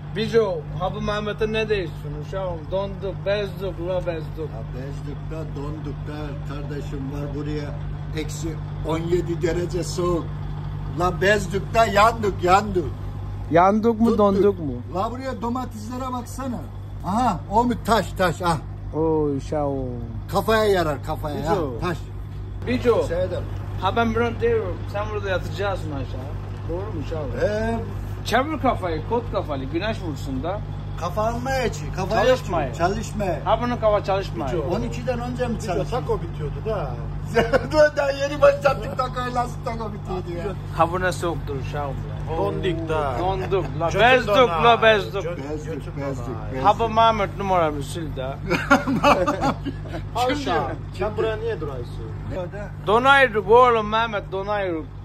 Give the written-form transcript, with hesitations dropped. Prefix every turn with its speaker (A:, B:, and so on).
A: Bijo, Habı Mehmet'e ne değilsin uşağım? Donduk, bezduk, la bezduk.
B: Ya bezdik da donduk da kardeşim var buraya eksi 17 derece soğuk. La bezdik da yandık.
A: Yandık mı
B: Tuttuk.
A: donduk mu?
B: La buraya domateslere baksana. Aha o mu taş ah.
A: Oy uşağım.
B: Kafaya yarar kafaya ya
A: Bijo.
B: taş.
A: Bijo,
B: Seyredem.
A: ha ben bir diyorum, sen burada yatacaksın aşağı. Doğru mu uşağım? Çevir kafayı, kot kafalı, güneş vursun da.
B: Kafa almaya kafa
A: Çalışmaya.
B: Çalışmaya.
A: Ha bunun kafa çalışmıyor.
B: 12'den önce mi çalışıyor?
C: Tako bitiyordu da.
B: Dur daha yeni başlattık takoyla nasıl tako bitiyordu ya.
A: Ha bu ne soğuktur uşağım ya.
C: Dondik da.
A: Donduk, la
C: Götün
A: bezduk,
C: dona.
A: la bezduk.
B: Bezdik.
A: Habı Mehmet numaramı sil de.
C: Aşağı. Sen buraya niye duruyorsun?
A: Donayırık oğlum Mehmet, donayırık.